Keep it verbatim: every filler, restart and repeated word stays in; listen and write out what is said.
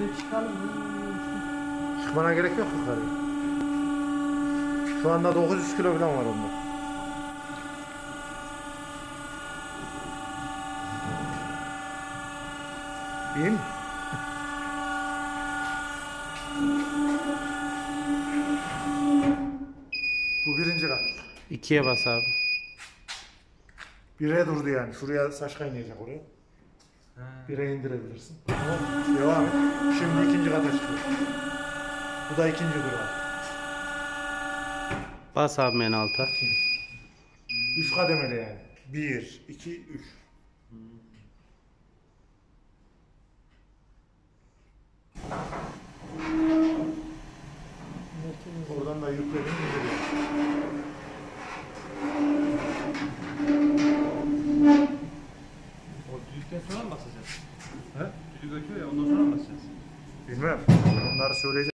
Bize çıkalım. Çıkmana gerek yok yukarıya. Şu anda dokuz yüz kilo falan var onda. İyi mi? Bu birinci kat. İkiye bas abi. Bire durdu yani. Şuraya saç kaynayacak oraya. Bire indirebilirsin. Tamam. Devam et. Şimdi ikinci kata çıkıyor. Bu da ikinci durak. Bas abi en alta. Üç kademeli yani. Bir, iki, üç. Oradan da yükledim indiriyor. O düdükten sonra mı basacağız? He? Düdük ötüyor ya ondan sonra mı basacağız? Bilmem. Onları söyleyeceğim.